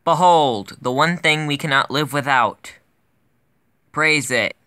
Behold, the one thing we cannot live without. Praise it.